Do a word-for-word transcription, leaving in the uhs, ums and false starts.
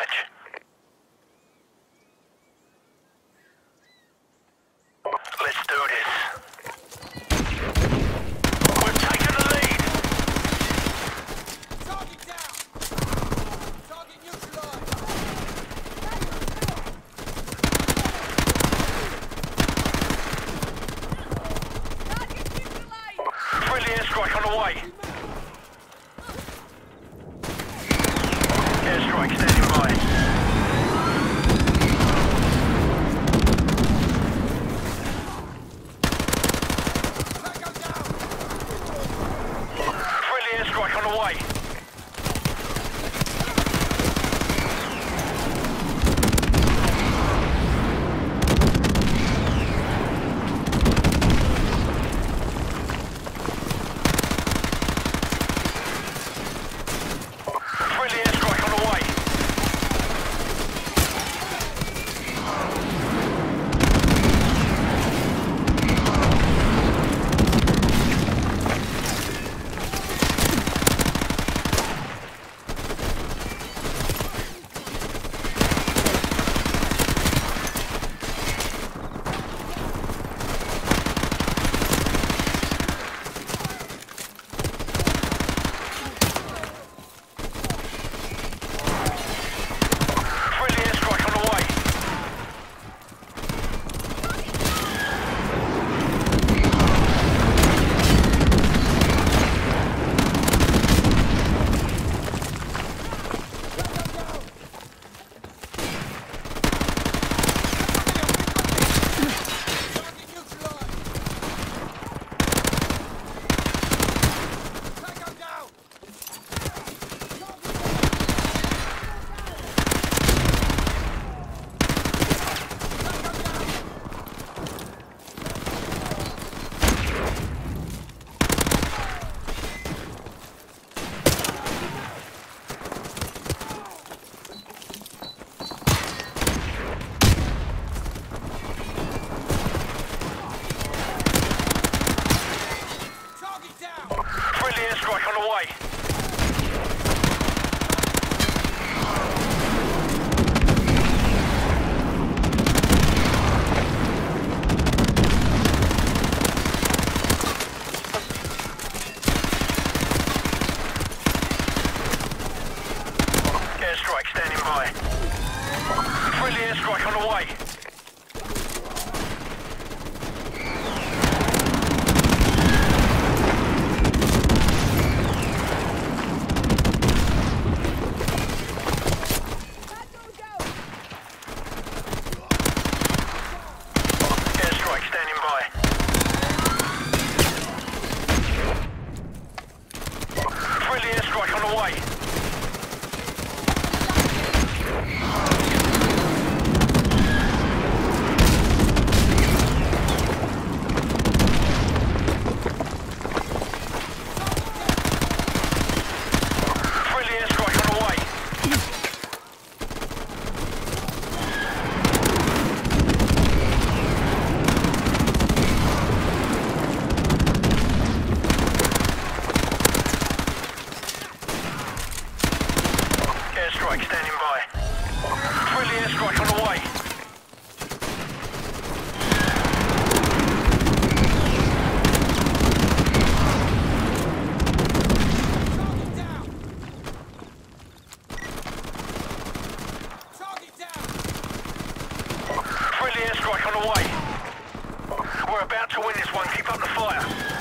match. Let's do this. We've taken the lead. Target down! Target neutralized! Target neutralized! Friendly airstrike on the way. Airstrike standing by. On the way. Friendly airstrike on the way. Airstrike on the way. Airstrike standing by. Friendly airstrike on the way. Airstrike on the way. Friendly airstrike on the way. Airstrike standing by. Friendly airstrike on the way. Target down! Friendly airstrike on the way. We're about to win this one. Keep up the fire.